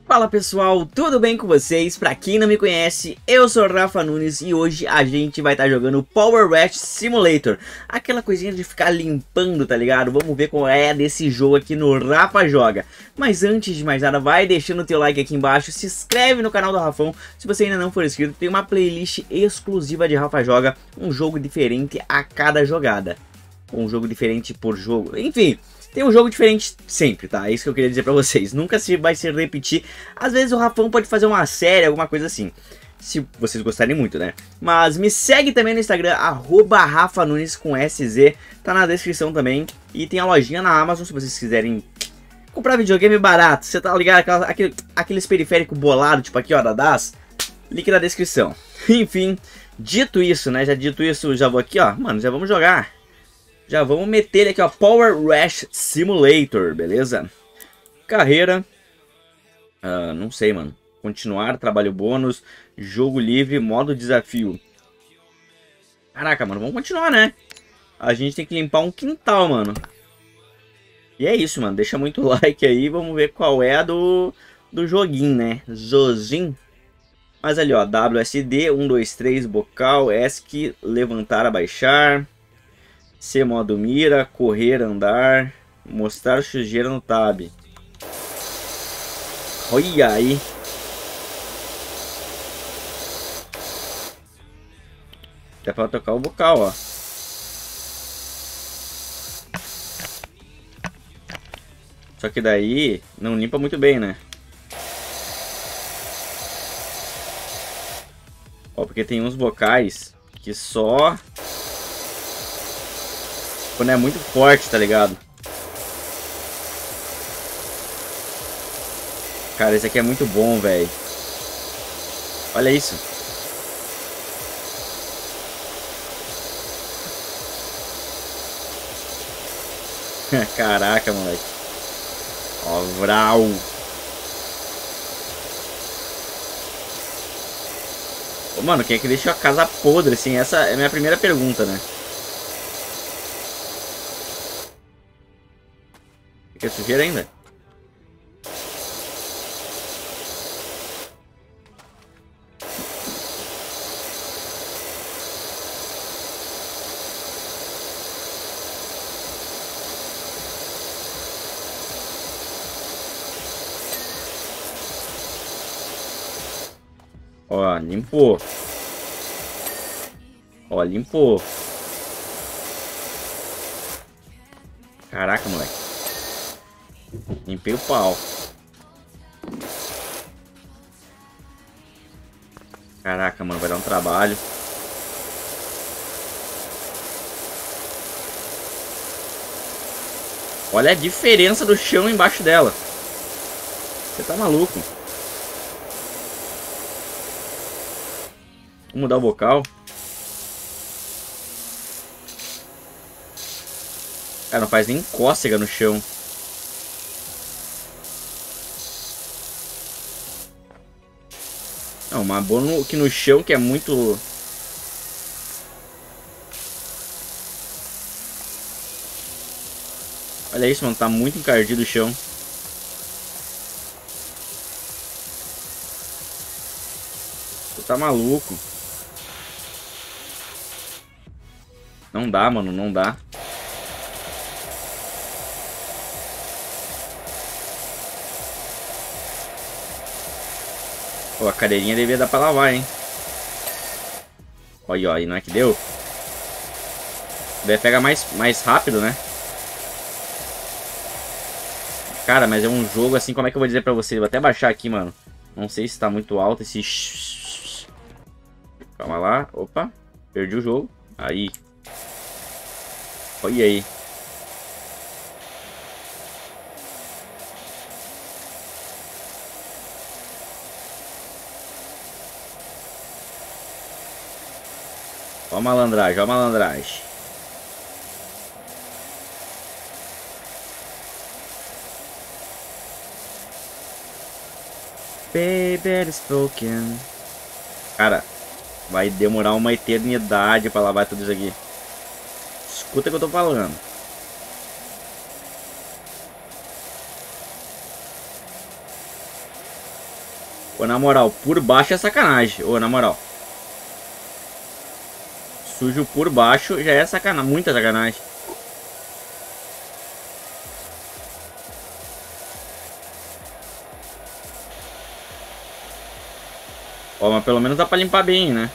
Fala pessoal, tudo bem com vocês? Pra quem não me conhece, eu sou o Rafa Nunes e hoje a gente vai estar jogando Power Wash Simulator. Aquela coisinha de ficar limpando, tá ligado? Vamos ver qual é desse jogo aqui no Rafa Joga. Mas antes de mais nada, vai deixando o teu like aqui embaixo, se inscreve no canal do Rafão. Se você ainda não for inscrito, tem uma playlist exclusiva de Rafa Joga, um jogo diferente a cada jogada. Um jogo diferente por jogo, enfim... Tem um jogo diferente sempre, tá? É isso que eu queria dizer pra vocês. Nunca vai se repetir. Às vezes o Rafão pode fazer uma série, alguma coisa assim. Se vocês gostarem muito, né? Mas me segue também no Instagram, @RafaNunes com SZ. Tá na descrição também. E tem a lojinha na Amazon, se vocês quiserem comprar videogame barato. Você tá ligado? Aqueles periféricos bolados, tipo aqui, ó, da DAS. Link na descrição. Enfim, dito isso, né? Já dito isso, já vou aqui, ó. Mano, já vamos jogar. Já vamos meter ele aqui, ó, Power Wash Simulator, beleza? Carreira, não sei, mano. Continuar, trabalho bônus, jogo livre, modo desafio. Caraca, mano, vamos continuar, né? A gente tem que limpar um quintal, mano. E é isso, mano, deixa muito like aí, vamos ver qual é a do joguinho, né? Zozin. Mas ali, ó, WSD, 1, 2, 3, bocal, ESC, levantar, abaixar... C modo mira, correr, andar, mostrar sujeira no tab. Olha aí. Dá pra tocar o vocal, ó. Só que daí não limpa muito bem, né? Ó, porque tem uns vocais que só... quando é muito forte, tá ligado? Cara, esse aqui é muito bom, velho. Olha isso. Caraca, moleque. Ó, vral. Ô, mano, quem é que deixa a casa podre, assim? Essa é a minha primeira pergunta, né? Fica sujeira ainda. Ó, limpou. Ó, limpou. Caraca, moleque. Limpei o pau. Caraca, mano, vai dar um trabalho. Olha a diferença do chão embaixo dela. Você tá maluco? Vou mudar o bocal. Cara, não faz nem cócega no chão. Não, uma boa que no chão que é muito... Olha isso, mano, tá muito encardido o chão. Você tá maluco. Não dá, mano, não dá. Pô, a cadeirinha devia dar pra lavar, hein? Olha, aí não é que deu? Deve pegar mais rápido, né? Cara, mas é um jogo assim, como é que eu vou dizer pra vocês? Vou até baixar aqui, mano. Não sei se tá muito alto esse... Calma lá. Opa, perdi o jogo. Aí. Olha aí. Ó a malandragem, ó a malandragem. Baby spoken. Cara, vai demorar uma eternidade pra lavar tudo isso aqui. Escuta o que eu tô falando. Ô, na moral, por baixo é sacanagem. Ô, na moral. Sujo por baixo já é sacanagem. Muita sacanagem. Ó, mas pelo menos dá pra limpar bem, né?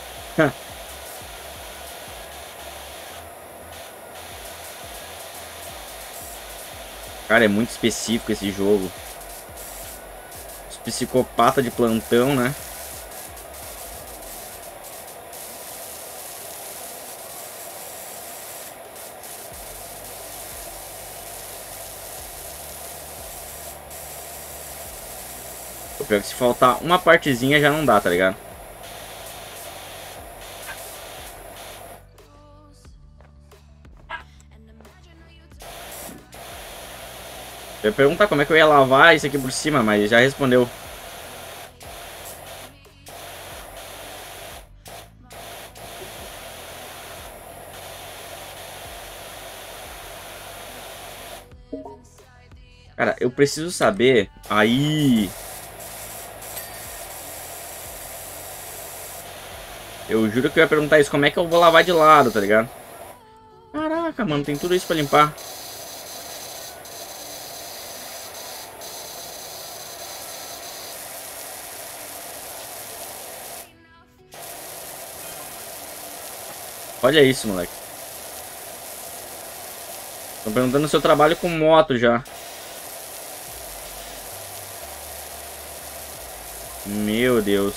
Cara, é muito específico esse jogo. Os psicopatas de plantão, né? O pior é que se faltar uma partezinha já não dá, tá ligado? Eu ia perguntar como é que eu ia lavar isso aqui por cima, mas já respondeu. Cara, eu preciso saber. Aí. Eu juro que eu ia perguntar isso. Como é que eu vou lavar de lado, tá ligado? Caraca, mano, tem tudo isso pra limpar. Olha isso, moleque. Tô perguntando se eu trabalho com moto já. Meu Deus.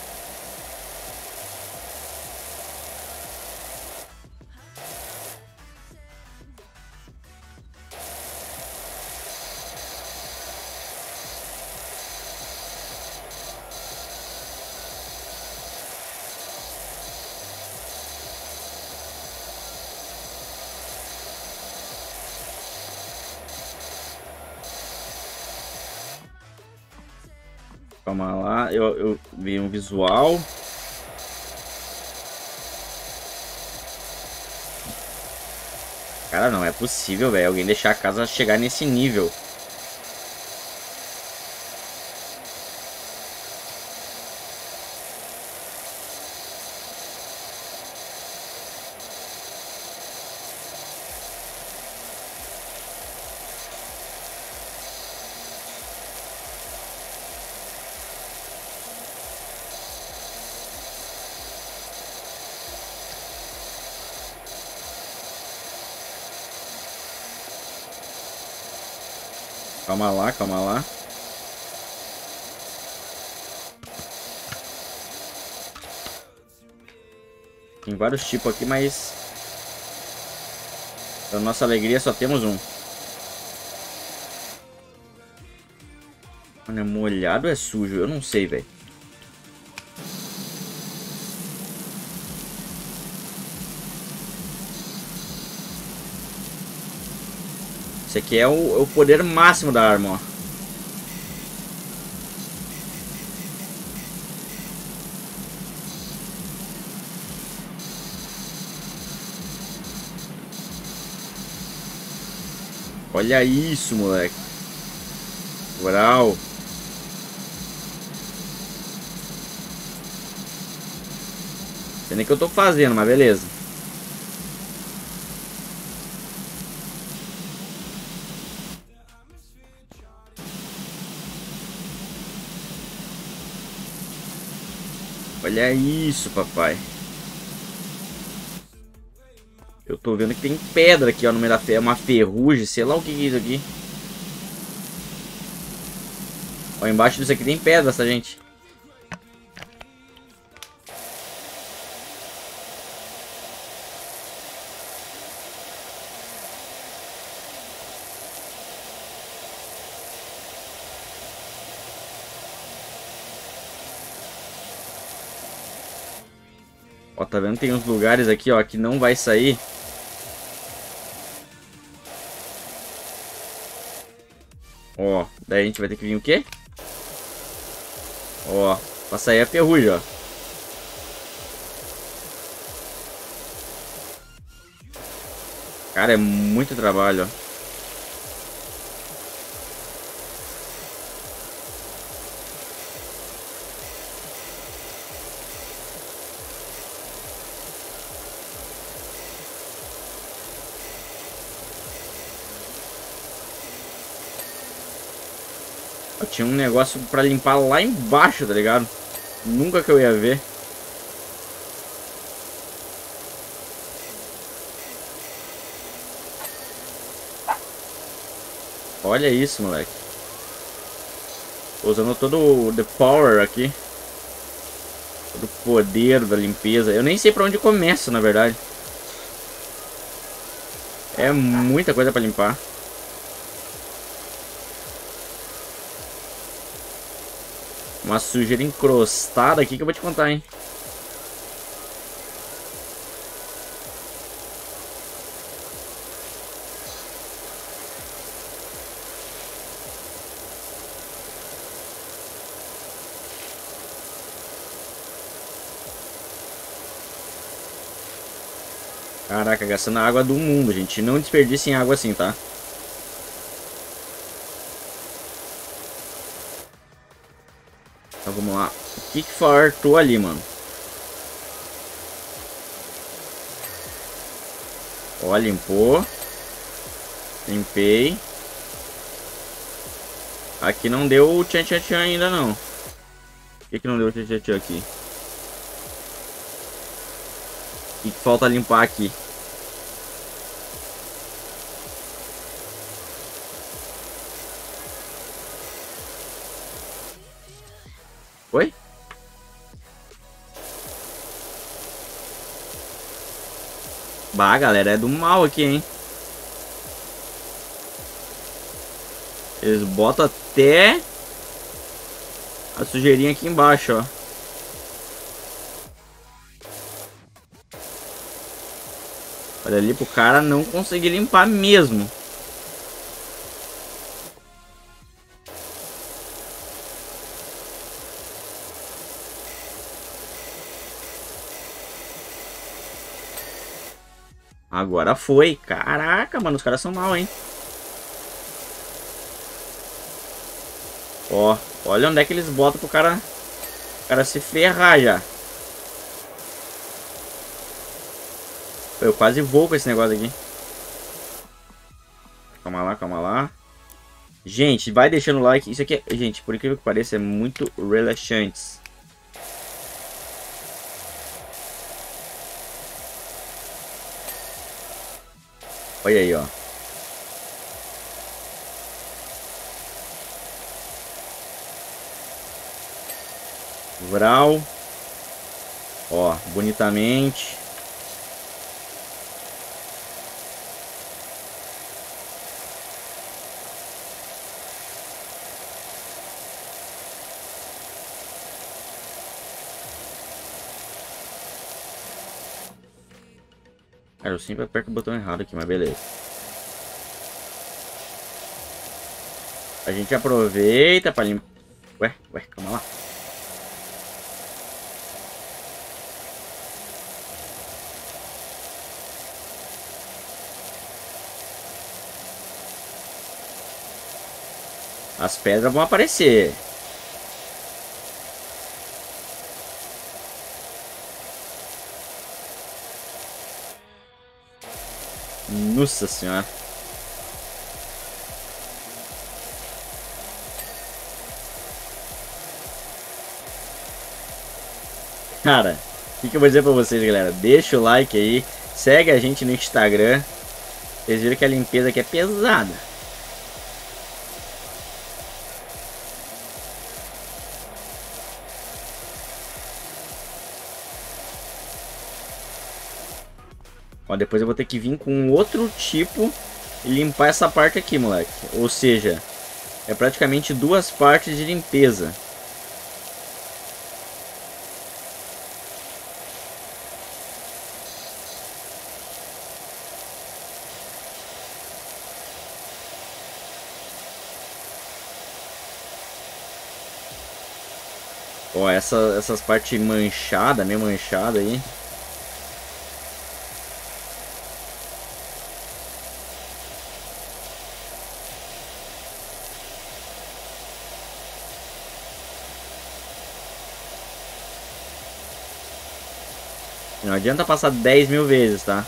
Calma lá, eu vi um visual. Cara, não é possível, velho. Alguém deixar a casa chegar nesse nível. Calma lá, calma lá. Tem vários tipos aqui, mas para nossa alegria só temos um. Mano, é molhado ou é sujo? Eu não sei, velho. Esse aqui é o poder máximo da arma, ó. Olha isso, moleque. Moral. Não sei nem o que eu tô fazendo, mas beleza. Olha isso, papai. Eu tô vendo que tem pedra aqui, ó, no meio da ferro. Uma ferrugem, sei lá o que é isso aqui. Ó, embaixo disso aqui tem pedra, essa gente. Ó, tá vendo? Tem uns lugares aqui, ó, que não vai sair. Ó, daí a gente vai ter que vir o quê? Ó, pra sair a ferrugem, ó. Cara, é muito trabalho, ó. Eu tinha um negócio pra limpar lá embaixo, tá ligado? Nunca que eu ia ver. Olha isso, moleque. Tô usando todo o The Power aqui. Todo o poder da limpeza. Eu nem sei pra onde começo, na verdade. É muita coisa pra limpar. Uma sujeira encrostada aqui que eu vou te contar, hein. Caraca, gastando a água do mundo, gente. Não desperdicem água assim, tá? Então vamos lá. O que que fartou ali, mano? Ó, limpou. Limpei. Aqui não deu o tchan tchan tchan ainda não. Por que não deu o tchan tchan tchan aqui? O que falta limpar aqui? Oi? Bah, galera, é do mal aqui, hein? Eles botam até a sujeirinha aqui embaixo, ó. Olha ali pro cara não conseguir limpar mesmo. Agora foi. Caraca, mano, os caras são mal, hein? Ó, olha onde é que eles botam pro cara se ferrar já. Eu quase vou com esse negócio aqui. Calma lá, calma lá. Gente, vai deixando o like. Isso aqui, gente, por incrível que pareça, é muito relaxante. Olha aí, ó. Vral. Ó, bonitamente. Cara, eu sempre aperto o botão errado aqui, mas beleza. A gente aproveita pra limpar. Ué, calma lá. As pedras vão aparecer. Nossa senhora. Cara, o que eu vou dizer pra vocês, galera? Deixa o like aí. Segue a gente no Instagram. Vocês viram que a limpeza aqui é pesada. Ó, depois eu vou ter que vir com outro tipo e limpar essa parte aqui, moleque. Ou seja, é praticamente duas partes de limpeza. Ó, essas partes manchadas, meio manchada aí. Não adianta passar 10.000 vezes, tá?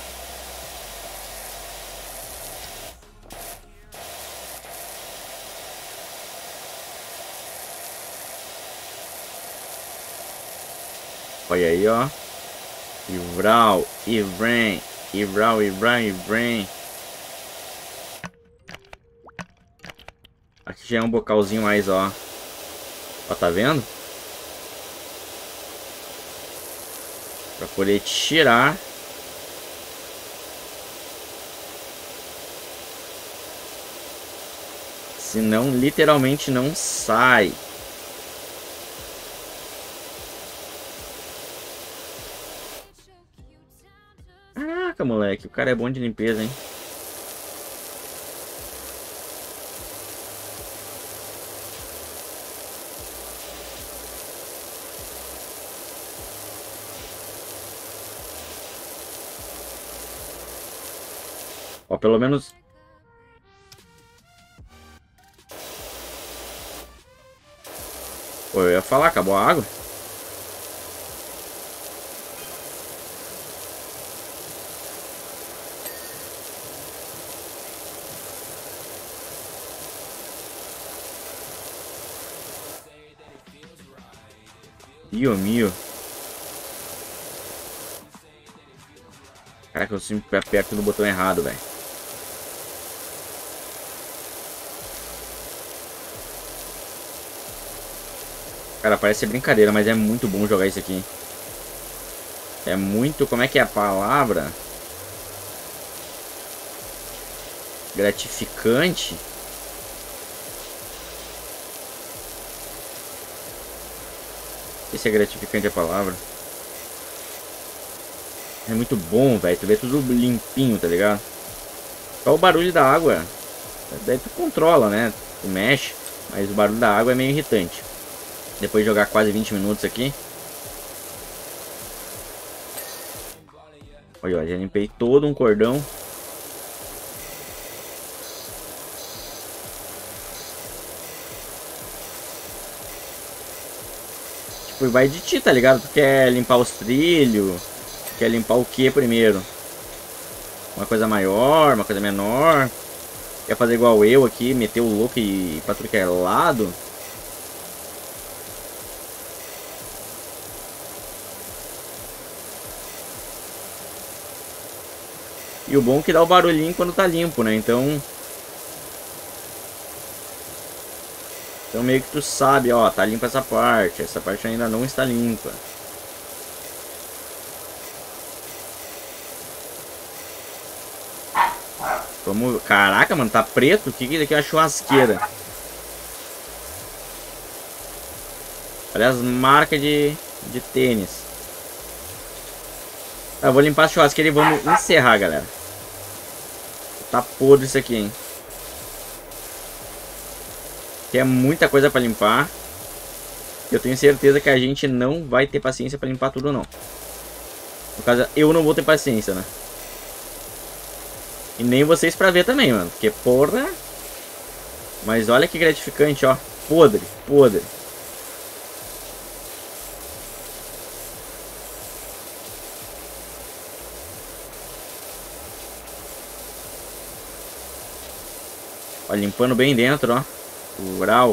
Olha aí, ó. E vral, e vem. E vral, e vral, e vem. Aqui já é um bocalzinho mais, ó. Ó, tá vendo? Pra poder tirar. Senão, literalmente não sai. Caraca, moleque. O cara é bom de limpeza, hein? Ó, pelo menos... Pô, eu ia falar, acabou a água? Dio mio. Caraca, eu sempre aperto no botão errado, velho. Cara, parece ser brincadeira, mas é muito bom jogar isso aqui. É muito... Como é que é a palavra? Gratificante. Esse é gratificante a palavra. É muito bom, velho. Tu vê tudo limpinho, tá ligado? Só o barulho da água. Daí tu controla, né? Tu mexe. Mas o barulho da água é meio irritante. Depois de jogar quase 20 minutos aqui. Olha, já limpei todo um cordão. Tipo, vai de ti, tá ligado? Tu quer limpar os trilhos. Quer limpar o que primeiro? Uma coisa maior, uma coisa menor. Quer fazer igual eu aqui, meter o louco e ir pra tudo que é lado. E o bom é que dá o barulhinho quando tá limpo, né? Então meio que tu sabe, ó, tá limpa essa parte ainda não está limpa. Vamos... Caraca, mano, tá preto? O que que é uma churrasqueira? Olha as marcas de tênis. Tá, vou limpar a churrasqueira e vamos encerrar, galera. Tá podre isso aqui, hein? Tem muita coisa pra limpar. Eu tenho certeza que a gente não vai ter paciência pra limpar tudo, não. No caso, eu não vou ter paciência, né? E nem vocês pra ver também, mano. Porque, porra... Mas olha que gratificante, ó. Podre, podre. Ó, limpando bem dentro, ó. Rural.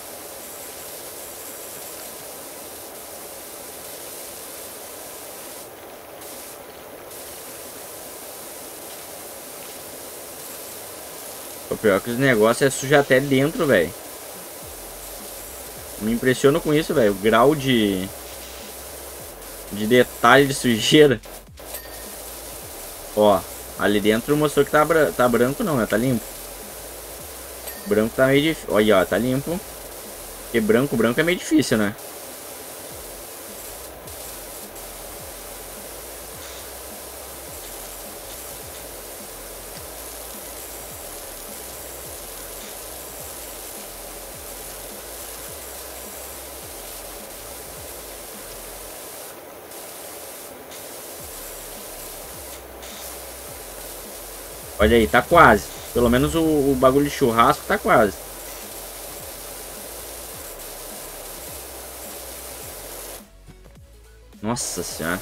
O pior é que os negócios é sujar até dentro, velho. Me impressiono com isso, velho. O grau de detalhe de sujeira. Ó, ali dentro mostrou que tá branco não, né? Tá limpo. Branco tá meio difícil. Olha, ó, tá limpo. Porque branco é meio difícil, né? Olha aí, tá quase. Pelo menos o bagulho de churrasco tá quase. Nossa senhora.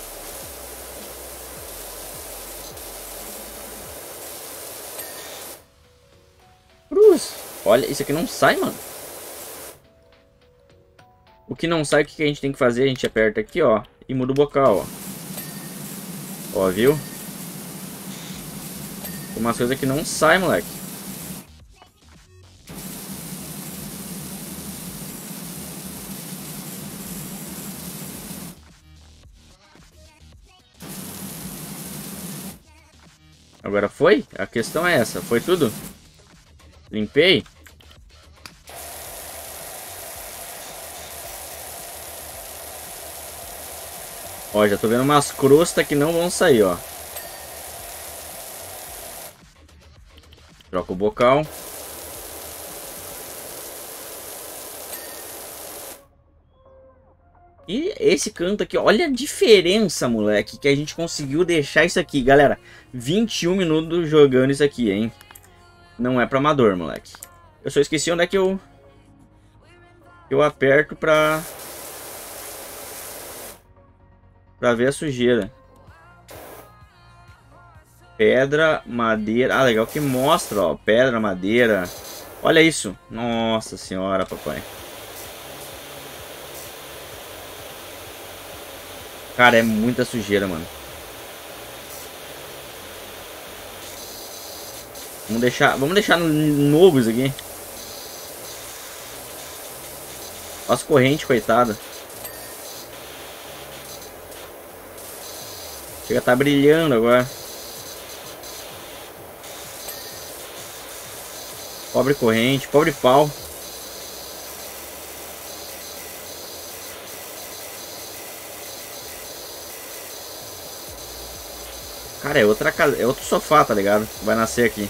Cruz. Olha, isso aqui não sai, mano. O que não sai, o que a gente tem que fazer? A gente aperta aqui, ó. E muda o bocal, ó. Ó, viu? Tem umas coisas que não sai, moleque. Agora foi? A questão é essa. Foi tudo? Limpei? Ó, já tô vendo umas crostas que não vão sair, ó. Troca o bocal. E esse canto aqui, olha a diferença, moleque, que a gente conseguiu deixar isso aqui, galera. 21 minutos jogando isso aqui, hein. Não é pra amador, moleque. Eu só esqueci onde é que eu aperto pra ver a sujeira. Pedra, madeira. Ah, legal que mostra, ó. Pedra, madeira. Olha isso. Nossa senhora, papai. Cara, é muita sujeira, mano. Vamos deixar novo isso aqui. Olha as correntes, coitada. Chega a tá brilhando agora. Pobre corrente, pobre pau. Cara, é outra casa, é outro sofá, tá ligado? Vai nascer aqui.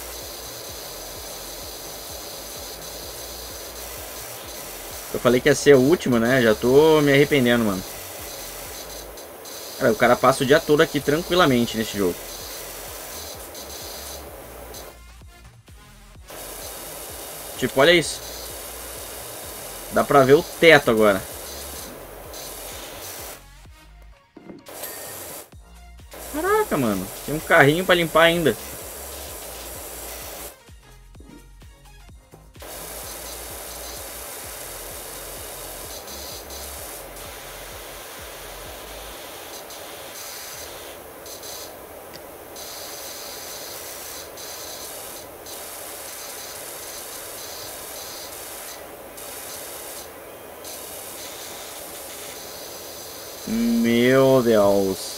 Eu falei que ia ser o último, né? Já tô me arrependendo, mano. Cara, o cara passa o dia todo aqui tranquilamente nesse jogo. Tipo, olha isso. Dá pra ver o teto agora. Caraca, mano. Tem um carrinho pra limpar ainda. Meu Deus.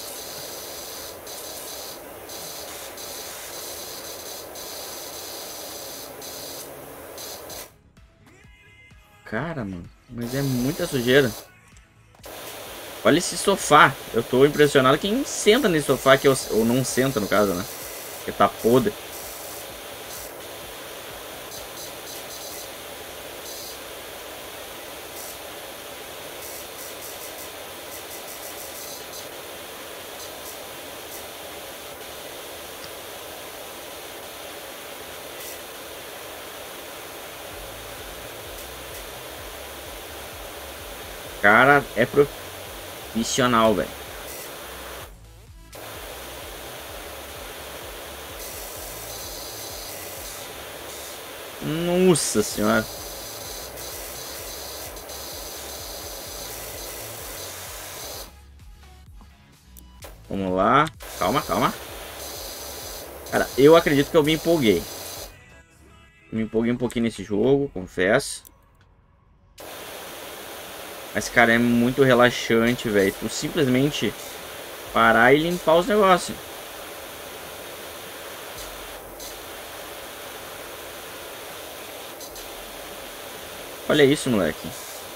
Cara, mano. Mas é muita sujeira. Olha esse sofá. Eu tô impressionado quem senta nesse sofá que ou não senta, no caso, né? Porque tá podre. Cara, é profissional, velho. Nossa senhora. Vamos lá. Calma, calma. Cara, eu acredito que eu me empolguei. Me empolguei um pouquinho nesse jogo, confesso. Mas, cara, é muito relaxante, velho. Tu simplesmente parar e limpar os negócios. Olha isso, moleque.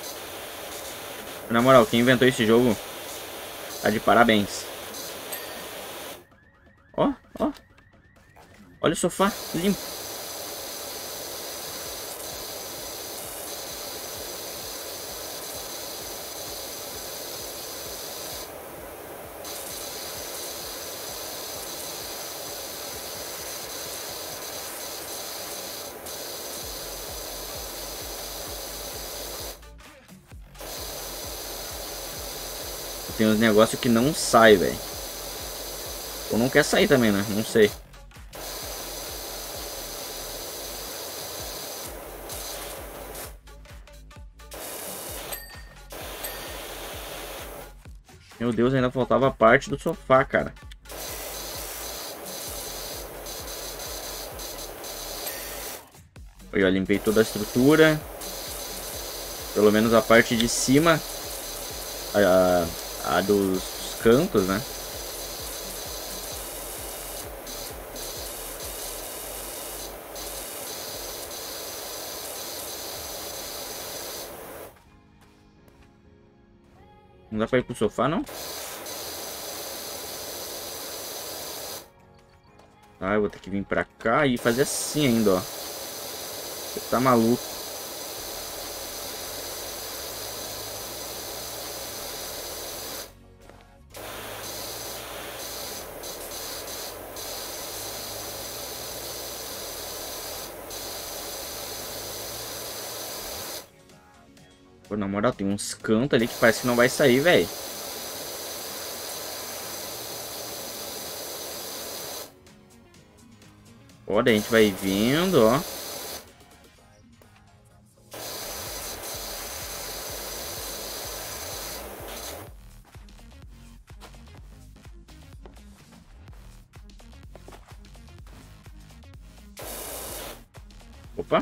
Na moral, quem inventou esse jogo tá de parabéns. Ó, ó. Olha o sofá limpo. Tem uns negócios que não sai, velho. Ou não quer sair também, né? Não sei. Meu Deus, ainda faltava parte do sofá, cara. Eu já limpei toda a estrutura. Pelo menos a parte de cima. A dos cantos, né? Não dá pra ir pro sofá, não? Ah, eu vou ter que vir pra cá e fazer assim ainda, ó. Você tá maluco. Pô, na moral, tem uns cantos ali que parece que não vai sair, velho. Ó, daí a gente vai vendo, ó. Opa.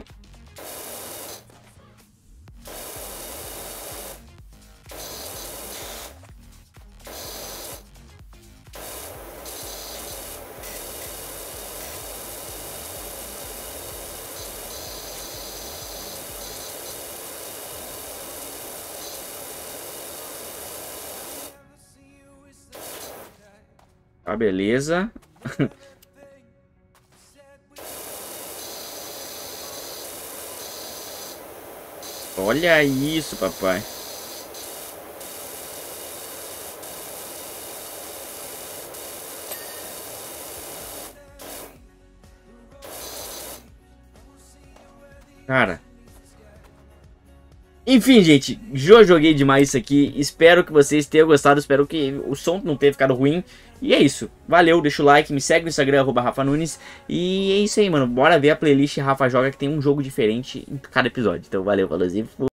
Ah, beleza. Olha isso, papai. Cara. Enfim, gente, já joguei demais isso aqui. Espero que vocês tenham gostado. Espero que o som não tenha ficado ruim. E é isso. Valeu, deixa o like, me segue no Instagram, @RafaNunes. E é isso aí, mano. Bora ver a playlist Rafa Joga, que tem um jogo diferente em cada episódio. Então, valeu, falou.